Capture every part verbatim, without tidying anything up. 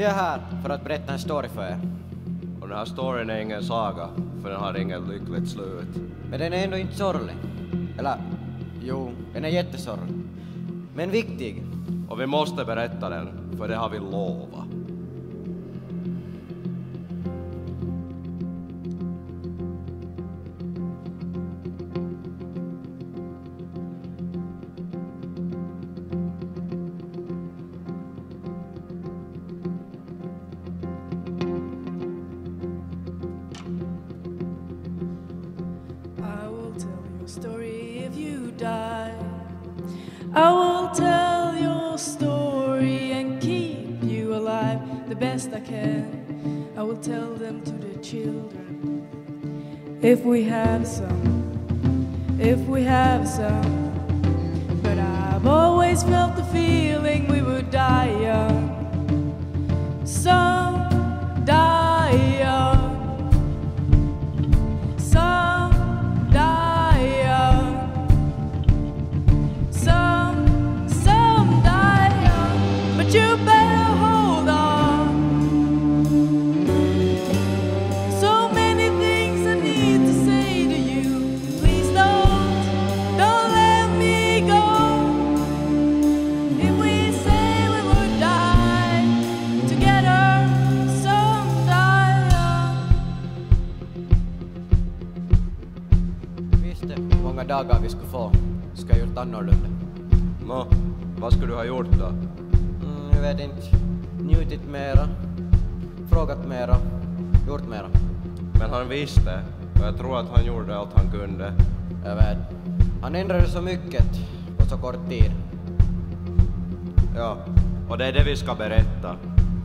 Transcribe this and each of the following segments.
Jag är här för att berätta en story för er. Och den här storyn är ingen saga, för den har inget lyckligt slut. Men den är ändå inte sorglig. Eller, jo, den är jättesorglig. Men viktig. Och vi måste berätta den, för det har vi lovat. I will tell your story and keep you alive the best I can. I will tell them to the children, if we have some, if we have some. But I've always felt the feeling we would die young. Some die young. Some die young. Some, some die young. But you better hold on. So many things I need to say to you. Please don't, don't let me go. If we say we would die together, some die young. Visste hur många dagar vi skulle få. Ska jag gjort annorlunda. Nå, vad skulle du ha gjort då? Mm, jag vet inte. Njutit mera. Frågat mera. Gjort mera. Men han visste, och jag tror att han gjorde allt han kunde. Jag vet. Han ändrade så mycket på så kort tid. Ja, och det är det vi ska berätta.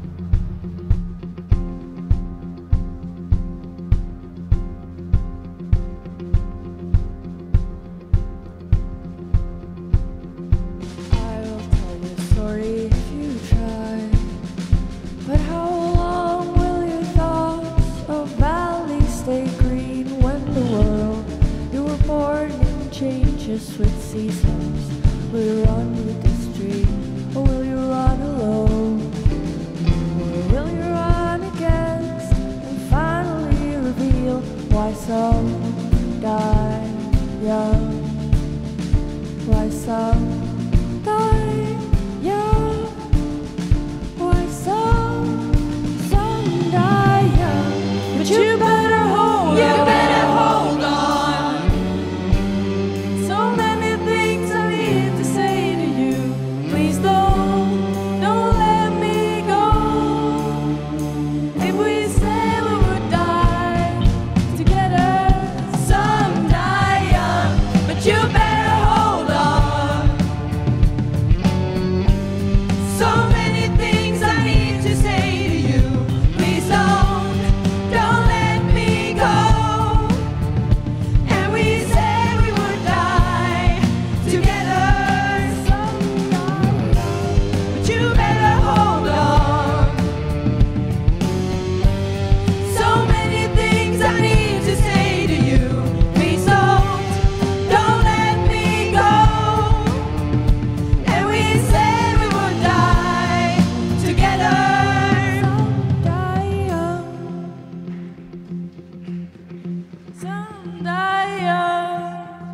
I will tell your story if you try. But how long will your thoughts of valleys stay green when the world you were born in changes with seasons? Will you run with the stream, or will you run alone? Or will you run against and finally reveal why some die young? Why some die young? Why some, some die young? But you better hold you on. You better hold on. So many things I need to say to you. Please don't, don't let me go. If we say we would die together, some die young. But you better hold on. So many things I need to say to you. Please don't, don't let me go. And we said we would die together. Some die young. But you better hold on. So many things I need to say to you. Please don't, don't let me go. And we said we would die together. Some die young. Some die young.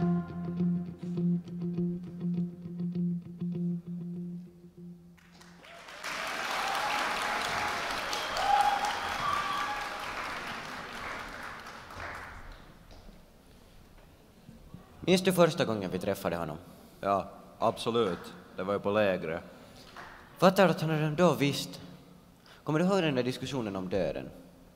Minns du första gången vi träffade honom? Ja, absolut. Det var ju på lägret. Fattar du att han redan då visst? Kommer du ihåg den där diskussionen om döden?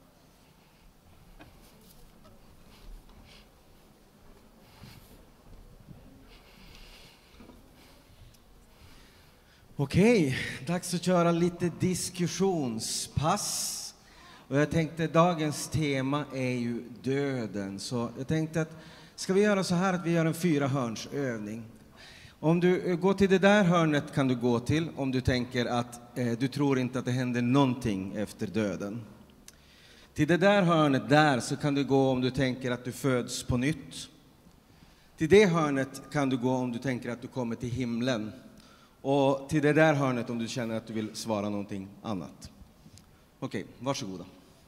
Okej, dags att köra lite diskussionspass. Och jag tänkte dagens tema är ju döden. Så jag tänkte att ska vi göra så här att vi gör en fyra hörnsövning. Om du går till det där hörnet kan du gå till om du tänker att eh, du tror inte att det händer någonting efter döden. Till det där hörnet där så kan du gå om du tänker att du föds på nytt. Till det hörnet kan du gå om du tänker att du kommer till himlen. Och till det där hörnet om du känner att du vill svara någonting annat. Okej, varsågoda.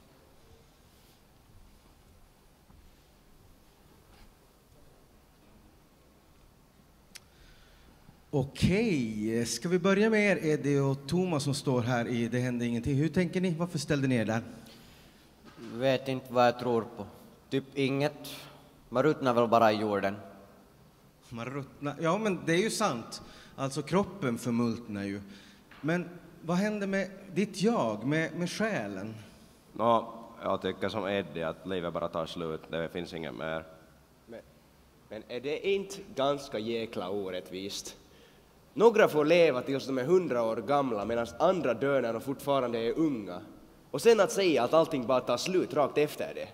Okej, ska vi börja med er Eddie och Thomas som står här i Det hände ingenting. Hur tänker ni? Varför ställde ni er där? Vet inte vad jag tror på. Typ inget. Man ruttnar väl bara i jorden. Man ruttnar. Ja, men det är ju sant. Alltså kroppen förmultnar ju. Men vad händer med ditt jag, med, med själen? Nå, jag tycker som Eddie att livet bara tar slut. Det finns inget mer. Men, men är det inte ganska jäkla orättvist? Några får leva tills de är hundra år gamla medan andra dör när de fortfarande är unga. Och sen att säga att allting bara tar slut rakt efter det.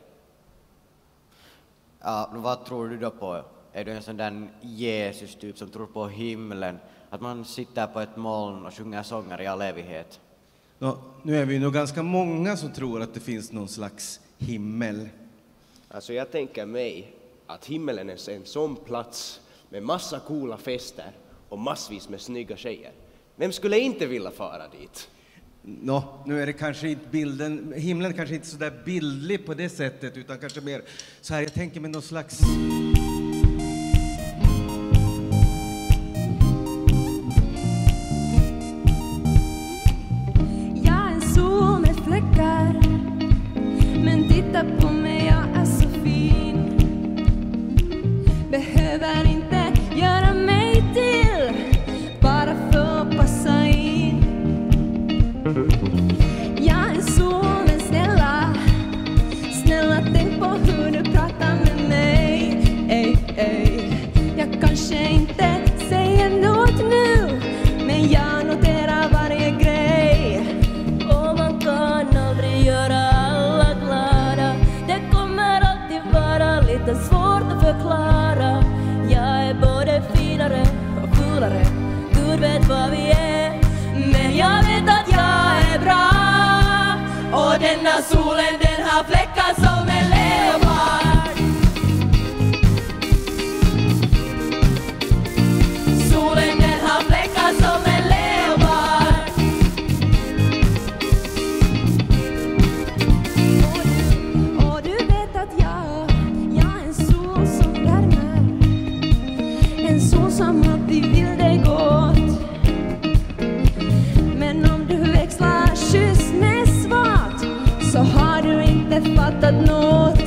Ja, vad tror du då på? Är du en sån där Jesus-typ som tror på himlen? Att man sitter på ett moln och sjunger sånger i all evighet? Ja, nu är vi nog ganska många som tror att det finns någon slags himmel. Alltså jag tänker mig att himmelen är en sån plats med massa coola fester och massvis med snygga tjejer. Vem skulle inte vilja fara dit? Nå, nu är det kanske inte bilden, himlen kanske inte så där bildlig på det sättet, utan kanske mer så här, jag tänker med någon slags... Jag är en sol med fläckar, men titta på mig, jag är så fin. Behöver inte göra mig till, bara för att passa in. Jag är så, men snälla, snälla tänk på hur du pratar med mig. Ey, ey. Jag kanske inte säger något nu, men jag noterar varje grej. Och man kan aldrig göra alla glada, det kommer alltid vara lite svårt att förklara. Jag är både finare och fulare, Gud vet vad vi är, men jag vet att jag är bra. Och denna solen den har fläckar som en leopard. Solen den har fläckar som en leopard. Och, och du vet att jag, jag är en sol som värmer, en sol som alltid vill dig gott. Men om du växlar kyss med svart, så har du inte fattat något.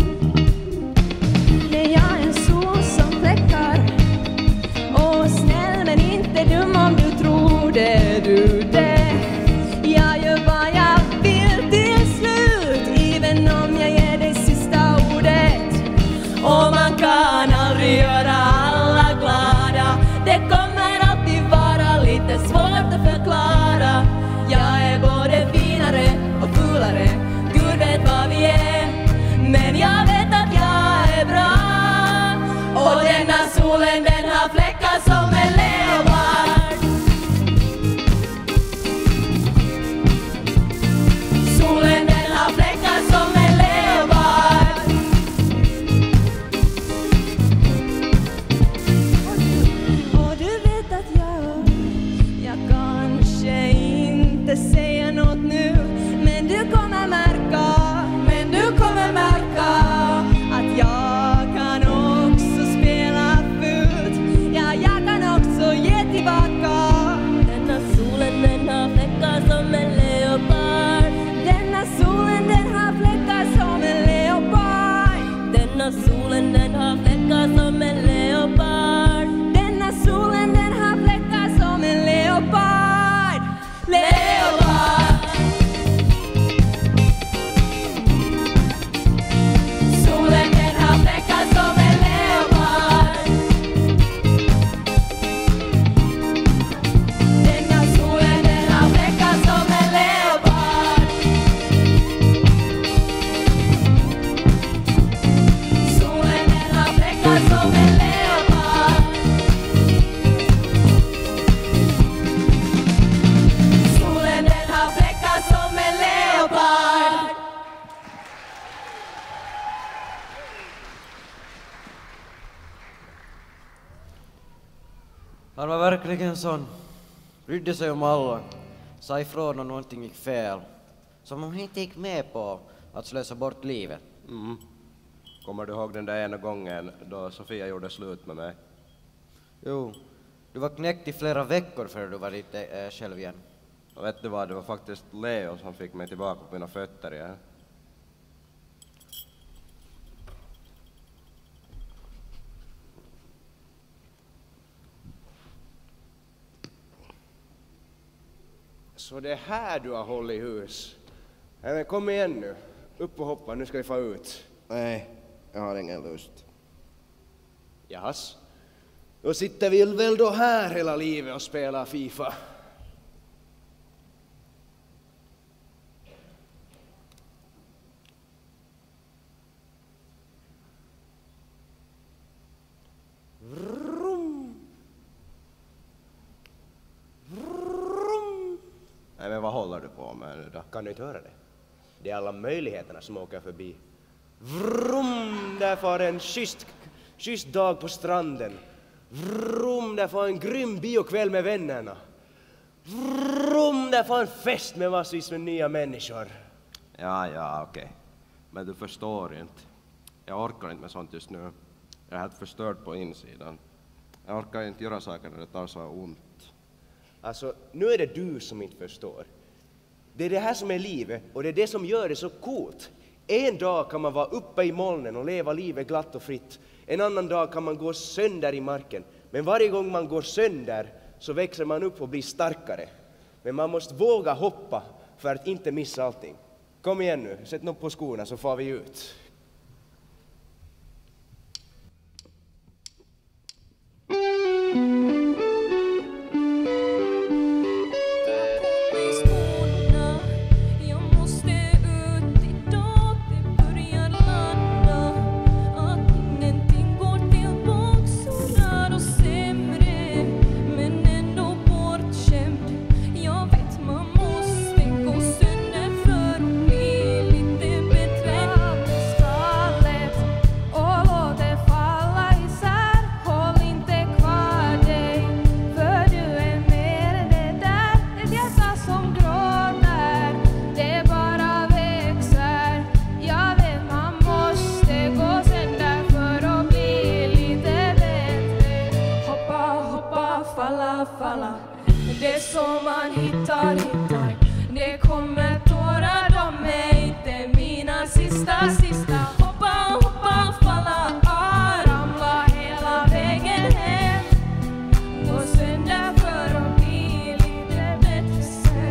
Nej, jag är en sol som fläckar, och snäll men inte dum om du tror det, du det. Jag gör vad jag vill till slut, även om jag ger dig sista ordet. Och man kan aldrig göra alla glada, det kommer alltid vara lite svårt att förklara. Jag är både finare och fulare, Gud vet vad vi är, men jag vet att jag är bra. Och denna solen den har fläckar som en leopard. Solen den har fläckar som en leopard. Och du vet att jag, jag kanske inte säger något nu, men du kommer märka, men du kommer märka att jag kan också spela fult. Ja, jag kan också ge tillbaka. Denna solen den har fläckar som en leopard. Denna solen den har fläckar som en leopard. Denna solen den har fläckar som en leopard. Denna solen den har fläckar som en leopard. Leopard. Solen den har fläckar som en leopard. Denna solen den har fläckar som en leopard. Solen den har fläckar som en leopard. Solen den har fläckar som en leopard. Han var verkligen sån. Brydde sig om alla. Sa ifrån om någonting gick fel. Som hon inte gick med på att slösa bort livet. Mm. Kommer du ihåg den där ena gången då Sofia gjorde slut med mig? Jo, du var knäckt i flera veckor för du var lite äh, själv igen. Och vet du vad, det var faktiskt Leo som fick mig tillbaka på mina fötter igen. Så det är här du har hållit hus. Nej, men kom igen nu. Upp och hoppa, nu ska vi få ut. Nej, jag har ingen lust. Jass. Då sitter vi väl då här hela livet och spelar FIFA. Vrum. Vrum. Nej, men vad håller du på med nu då? Kan du inte höra det? Det är alla möjligheterna som åker förbi. Vrum, där får en schysst, schysst dag på stranden. Vrum, där får en grym biokväll med vännerna. Vrum, där får en fest med massvis med nya människor. Ja, ja, okej. Okay. Men du förstår inte. Jag orkar inte med sånt just nu. Jag är helt förstörd på insidan. Jag orkar inte göra saker när det tar så ont. Alltså, nu är det du som inte förstår. Det är det här som är livet och det är det som gör det så coolt. En dag kan man vara uppe i molnen och leva livet glatt och fritt. En annan dag kan man gå sönder i marken. Men varje gång man går sönder så växer man upp och blir starkare. Men man måste våga hoppa för att inte missa allting. Kom igen nu, sätt något på skorna så får vi ut. Det som man hittar, hittar. Det kommer tårar, de är inte mina sista, sista. Hoppa, hoppa, falla, ah, ramla hela vägen hem. Gå sönder för att bli lite bättre sen.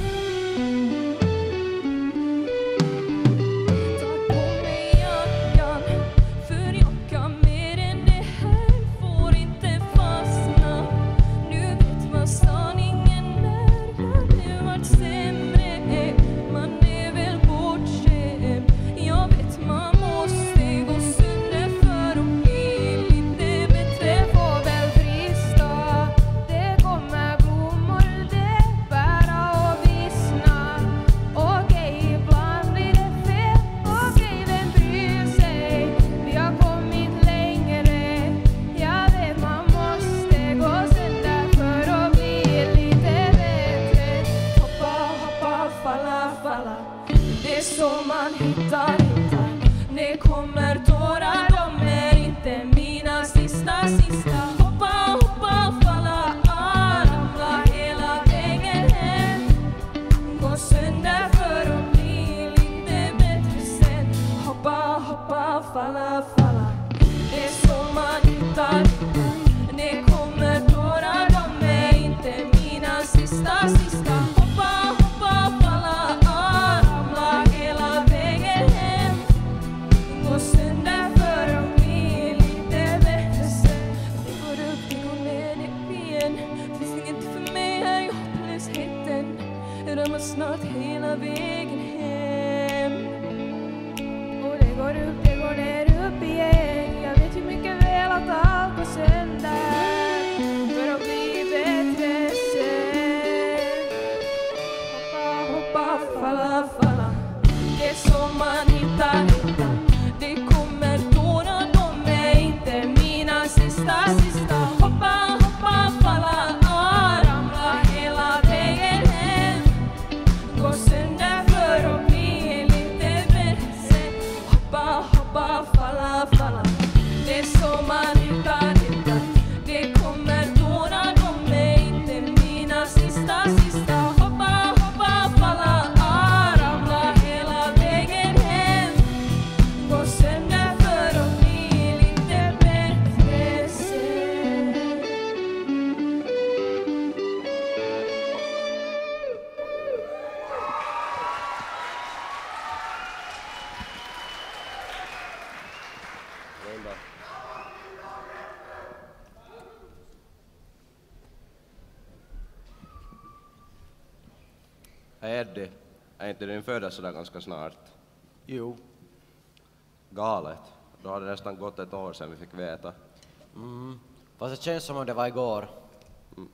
Ta på mig jackan, för jag kan mer än det här. Får inte fastna. Nu vet vad sanningen är. När det vart sämre, man är väl bortskämd. Jag vet man måste gå sönder för att bli lite bättre. Får väl brista. Det kommer blommor, det bära och vissna. Okej, ibland blir det fel. Okej, vem bryr sig? Vi har kommit längre. Jag vet man måste gå sönder för att bli lite bättre. Hoppa, hoppa, falla, falla. Det som man hittar, hittar. Det kommer tårar, de är inte mina sista, sista. Hoppa, hoppa, falla, ah, ramla hela vägen hem. Gå sönder för att bli lite bättre sen. Hoppa, hoppa, falla, falla. Det som man hittar, hittar. Det kommer tårar, de är inte mina sista, sista. Hoppa, hoppa, falla, ah, ramla hela vägen hem. Gå sönder för att bli lite bättre sen. Det går upp, det går ner, det igen. Finns inget för mig här i hopplösheten. Ramlar snart hela vägen hem. Och det går upp, det går ner, upp igen. Jag vet ju mycket väl att allt går sönder för att bli bättre sen. Hoppa, hoppa, falla, falla. Det som man hittar, hittar. Det kommer tårar, de är inte mina sista, sista. Hoppa, hoppa, falla, ah, ramla hela vägen hem. Gå sönder för Hej Eddie, är inte din födelsedag ganska snart? Jo. Galet. Då hade det nästan gått ett år sedan vi fick veta. Mm. Fast det känns som om det var igår. Mm.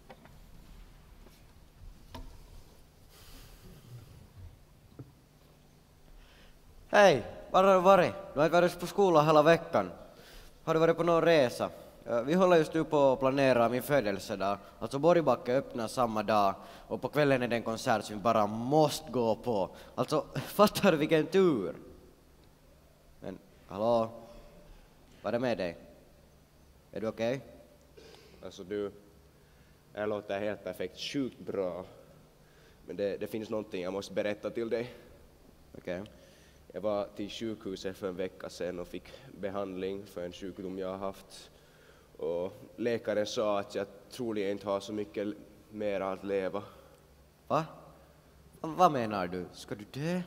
Hej, var har du varit? Du har inte varit på skolan hela veckan. Har du varit på någon resa? Vi håller just nu på att planera min födelsedag. Alltså Borgbacka öppnar samma dag och på kvällen är det en konsert som vi bara måste gå på. Alltså, fattar du vilken tur? Men, hallå? Vad är det med dig? Är du okej? Okay? Alltså du, det låter helt perfekt, sjukt bra. Men det, det finns någonting jag måste berätta till dig. Okej. Okay. Jag var till sjukhuset för en vecka sedan och fick behandling för en sjukdom jag har haft. Och läkaren sa att jag troligen inte har så mycket mer att leva. Va? Vad menar du? Ska du dö?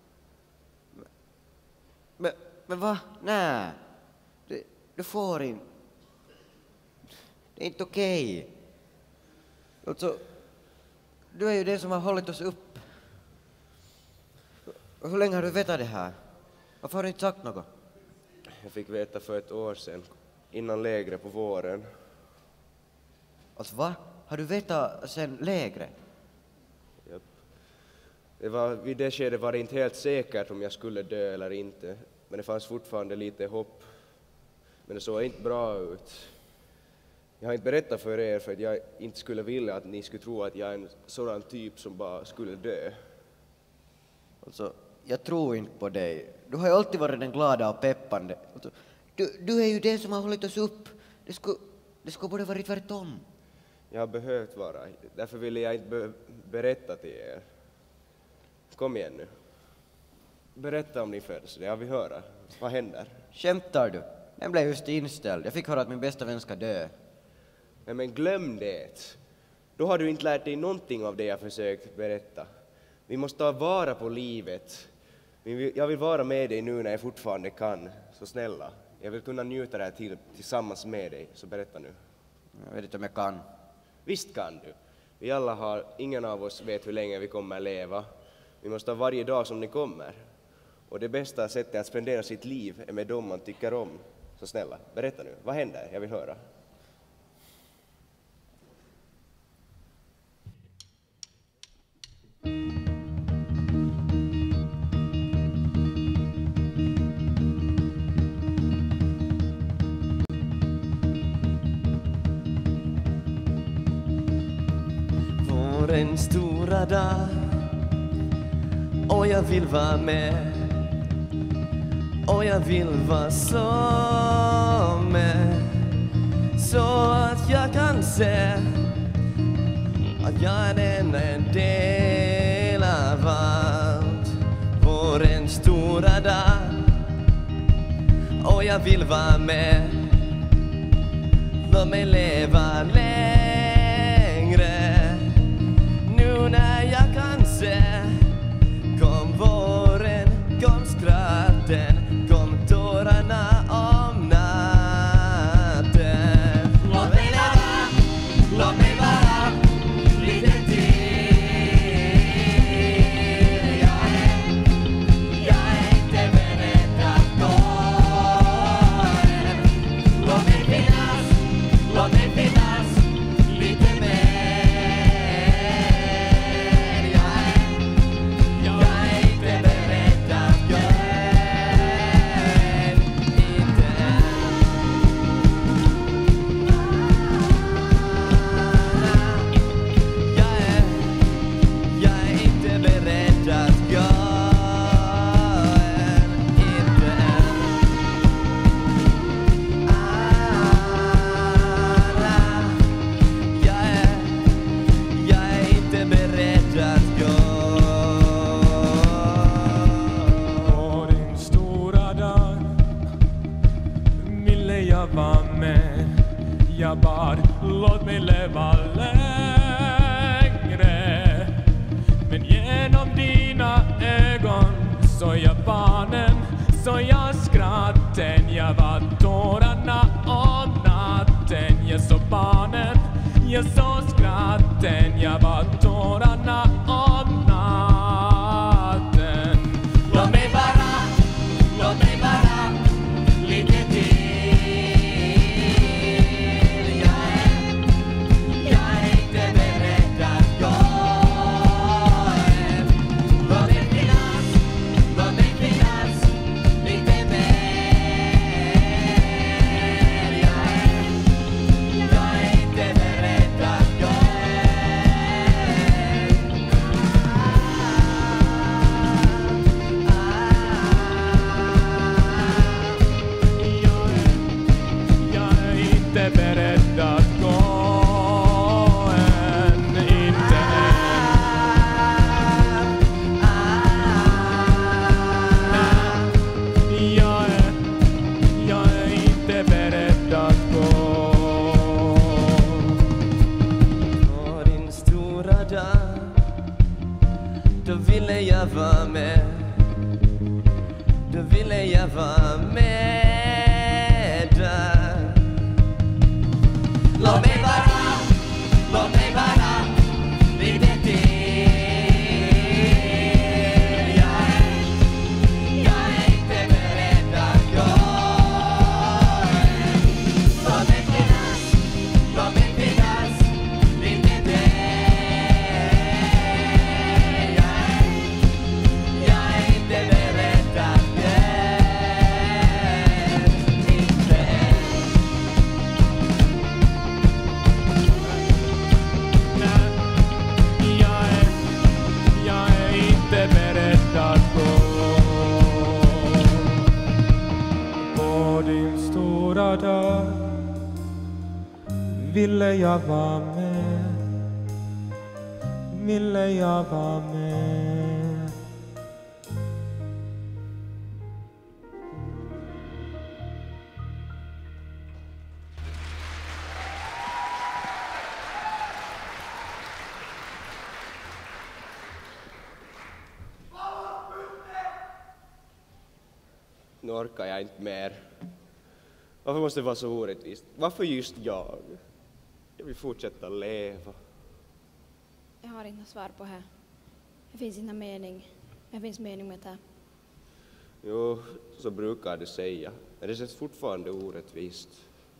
Men, men va? Nej. Du, du får inte. Det är inte okej. Okay. Alltså, du är ju den som har hållit oss upp. Hur länge har du vetat det här? Varför har du inte sagt något? Jag fick veta för ett år sedan, innan lägret på våren. Alltså va? Har du vetat sen lägret? Japp. Det var, vid det skedet var det inte helt säkert om jag skulle dö eller inte. Men det fanns fortfarande lite hopp. Men det såg inte bra ut. Jag har inte berättat för er för att jag inte skulle vilja att ni skulle tro att jag är en sådan typ som bara skulle dö. Alltså, jag tror inte på dig. Du har ju alltid varit den glada och peppande. Alltså, du, du är ju den som har hållit oss upp. Det skulle, det skulle borde varit tvärtom. Jag har behövt vara. Därför ville jag inte be- berätta till er. Kom igen nu. Berätta om din födelsedag. Jag vill höra. Vad händer? Skämtar du? Den blev just inställd. Jag fick höra att min bästa vän ska dö. Nej, men glöm det. Då har du inte lärt dig någonting av det jag försökt berätta. Vi måste ta vara på livet. Jag vill vara med dig nu när jag fortfarande kan. Så snälla. Jag vill kunna njuta det här till, tillsammans med dig. Så berätta nu. Jag vet inte om jag kan. Visst kan du. Vi alla har, ingen av oss vet hur länge vi kommer att leva. Vi måste ha varje dag som det kommer. Och det bästa sättet att spendera sitt liv är med dem man tycker om. Så snälla, berätta nu. Vad händer? Jag vill höra. En stora dag och jag vill vara med och jag vill vara som med så att jag kan se att jag är en, en del av allt. Vår en stora dag och jag vill vara med. Låt mig leva längre när jag kan se. Kom våren, kom skratten, kom tårarna om natten. Låt mig vara, låt mig vara lite till. Jag är, jag är inte beredd att gå. Låt mig finnas, låt mig finnas lite mer. Jag bad, låt mig leva längre. Men genom dina ögon så jag barnen, så jag skratten. Jag var tårarna om natten. Jag så barnen, jag så skratten. Jag var tårarna om natten. ville jag vara med. Då ville jag vara med där. Låt mig vara, låt mig vara lite till. Jag är, jag är inte beredd att gå. Låt mig finnas, låt mig finnas lite till. Jag är, jag är inte beredd att gå. Inte Jag är, jag är inte beredd att gå. På din stora dag ville jag vara med. Ville jag vara med. Nu orkar jag inte mer. Varför måste det vara så orättvist? Varför just jag? Jag vill fortsätta leva. Jag har inte svar på det. Det finns inte mening. Det finns mening med det. Jo, så brukar det säga. Men det känns fortfarande orättvist.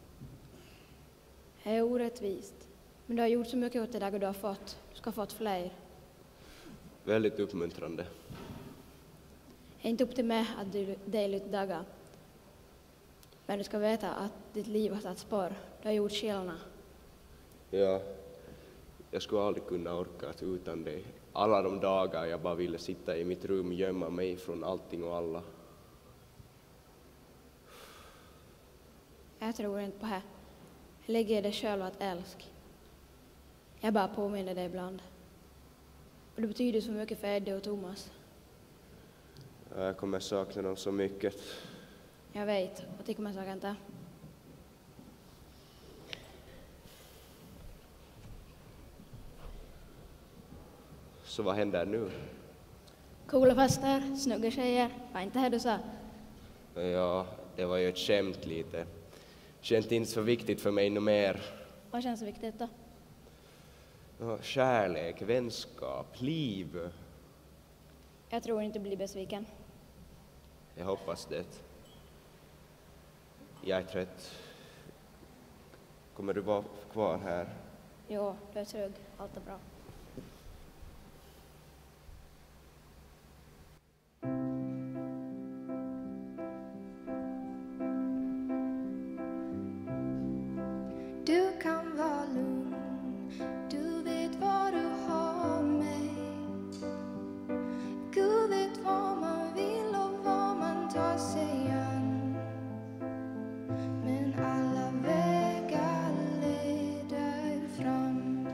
Det är orättvist. Men du har gjort så mycket åt det där och du har fått. Du ska ha fått fler. Väldigt uppmuntrande. Det är inte upp till mig att du delar ut dagar. Men du ska veta att ditt liv har satt spår. Du har gjort skillnad. Ja, jag skulle aldrig kunna orka att utan dig. Alla de dagar jag bara ville sitta i mitt rum, gömma mig från allting och alla. Jag tror inte på det. Jag lägger dig själv att älska. Jag bara påminner dig ibland. Och det betyder så mycket för Eddie och Thomas. Jag kommer sakna dem så mycket. Jag vet, och det kommer jag inte. Så vad händer nu? Coola fester, snygga tjejer. Var inte det du sa? Ja, det var ju ett skämt lite. Känns inte så viktigt för mig något mer. Vad känns viktigt då? Ja, kärlek, vänskap, liv. Jag tror inte bli besviken. Jag hoppas det. Jag är trött. Kommer du vara kvar här? Jo, du är trygg. Allt är bra. Du kan vara lugn, du vet vad du har mig. Gud vet vad man vill och vad man tar sig an. Men alla vägar leder fram.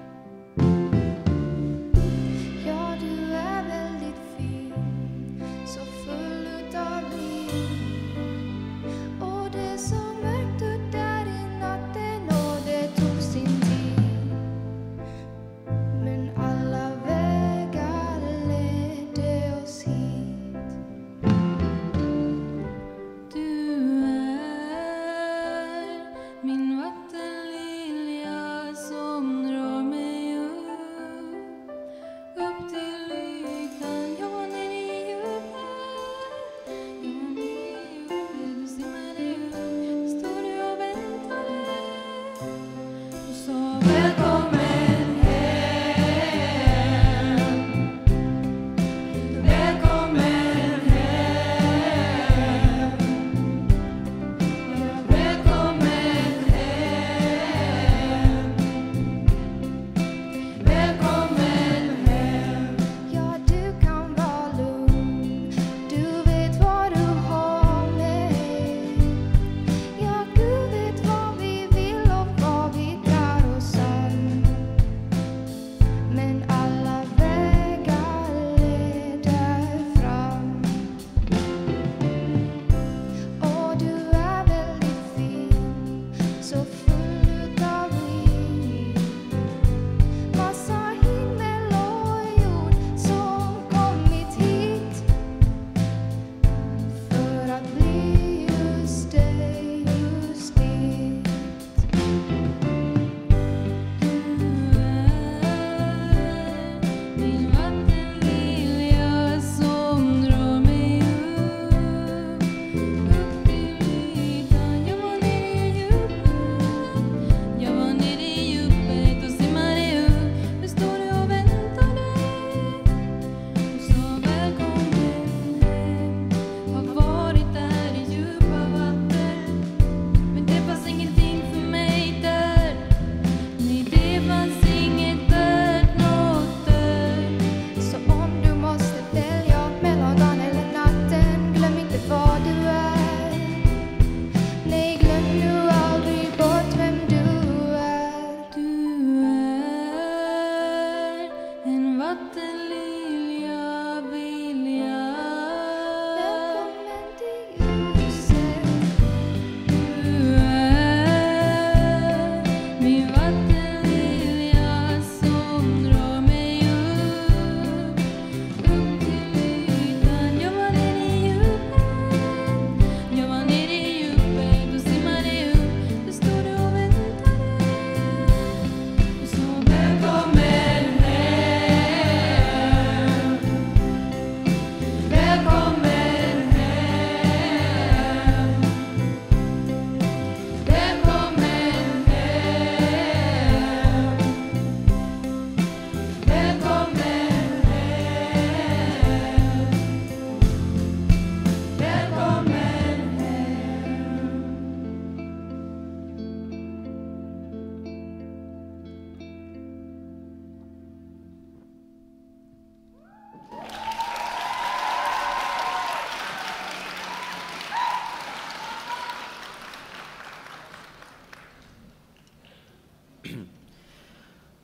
Ja, du är väldigt fin, så full utav liv. Och det är så mörkt ut där i natten och det tog sin tid.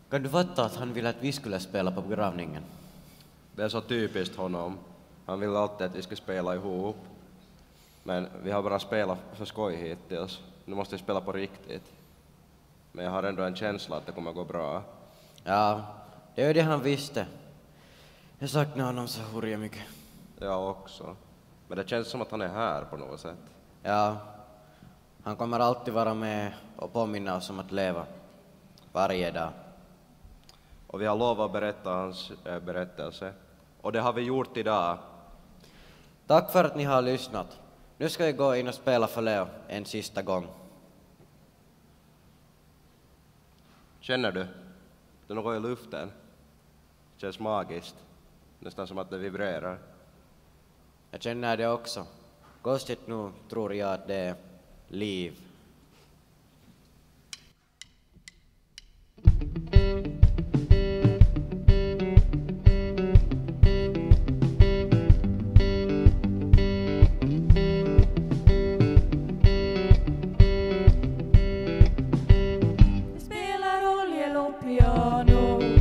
Kan du fatta att han ville att vi skulle spela på begravningen? Det är så typiskt honom. Han vill alltid att vi ska spela ihop. Men vi har bara spelat för skoj hittills. Nu måste vi spela på riktigt. Men jag har ändå en känsla att det kommer gå bra. Ja, det är ju det han visste. Jag saknar honom så hurra mycket. Jag också. Men det känns som att han är här på något sätt. Ja, han kommer alltid vara med och påminna oss om att leva. Varje dag. Och vi har lovat att berätta hans äh, berättelse. Och det har vi gjort idag. Tack för att ni har lyssnat. Nu ska vi gå in och spela för Leo en sista gång. Känner du? Det är något i luften. Det känns magiskt. Nästan som att det vibrerar. Jag känner det också. Konstigt nu tror jag att det är liv. Spelar oljelåg piano